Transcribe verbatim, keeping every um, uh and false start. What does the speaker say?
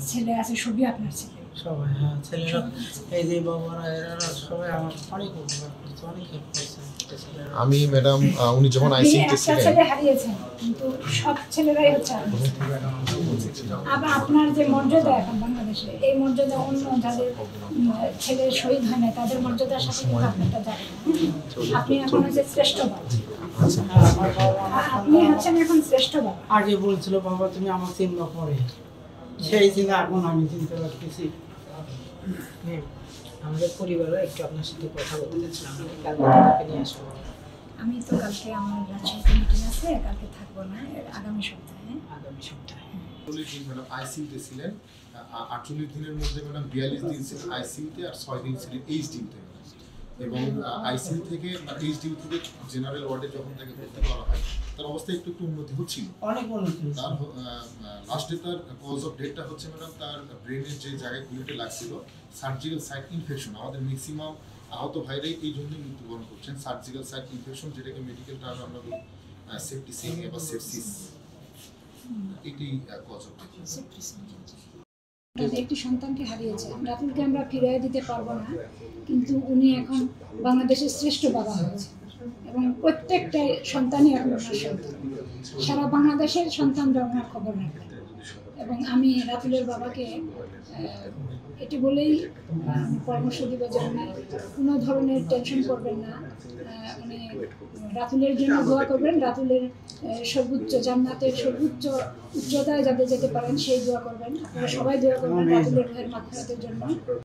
ছেলে আছে, সবই আপনার ছেলে? সবাই, হ্যাঁ ছেলেরা, এই যে বাবারা এরা সবাই আমার অনেক উপকার করছে, অনেক হেল্প করছে। আমি ম্যাডাম উনি যখন আইসিইউতে ছিলেন, ছেলে হারিয়েছেন কিন্তু সব ছেলেরাই হচ্ছে আবার আপনার যে মর্যাদা এখন বাংলাদেশে, এই মর্যাদা অন্য যাদের ছেলে শহীদ হয় না তাদের মর্যাদার সাথে কিন্তু আপনারটা যাবে না। আপনি এখন হচ্ছে শ্রেষ্ঠ বাবা, আপনি হচ্ছেন এখন শ্রেষ্ঠ বাবা। আগে বলছিল বাবা তুমি আমার চিন্তা পরে, সেই চিন্তা এখন আমি চিনতে পারতেছি। আমাদের পরিবারে একটু আপনার সাথে কথা বলতে চাচ্ছিলাম, কালকে নিয়ে আসবো। আমি তো কালকে আমার রাজশাহীতে মিটিং আছে, কালকে থাকবো না, আগামী সপ্তাহে। আগামী সপ্তাহে আটচল্লিশ দিন ম্যাডাম আইসিইউতে ছিলেন। আটচল্লিশ দিনের মধ্যে ম্যাডাম বিয়াল্লিশ দিন ছিলেন আইসিইউতে আর ছয় দিন ছিলেন এইচডিইউতে। এবং আইসিইউ থেকে এইচডিইউ থেকে জেনারেল ওয়ার্ডে যখন তাকে ভর্তি করা হয় তার অবস্থা একটু একটু উন্নতি হচ্ছিল, অনেক উন্নতি। তার লাস্টে তার কজ অফ ডেথটা হচ্ছে ম্যাডাম তার ব্রেনের যে জায়গাগুলিতে লাগছিল সার্জিক্যাল সাইট ইনফেকশন। আমাদের ম্যাক্সিমাম আহত ভাইরাই এই জন্যই মৃত্যুবরণ করছেন, সার্জিক্যাল সাইট ইনফেকশন, যেটাকে মেডিকেল টার্মে আমরা বলি সেপ্টিসিমিয়া বা সেপসিস, এটি কজ অফ ডেথ। একটি সন্তানকে হারিয়েছে, রাতুলকে আমরা ফিরিয়ে দিতে পারবো না, কিন্তু উনি এখন বাংলাদেশের শ্রেষ্ঠ বাবা হয়েছে এবং প্রত্যেকটা সন্তানই এখন ওনার সন্তান, সারা বাংলাদেশের সন্তানরা ওনার খবর রাখবে। এবং আমি রাতুলের বাবাকে এটি বলেই পরামর্শ দিব যে উনি কোনো ধরনের টেনশন করবেন না, উনি রাতুলের জন্য দোয়া করবেন, রাতুলের সর্বোচ্চ জান্নাতের সর্বোচ্চ উচ্চতায় যাতে যেতে পারেন সেই দোয়া করবেন। আপনারা সবাই দোয়া করবেন রাতুলের ভাইয়ের মাগফিরাতের জন্য।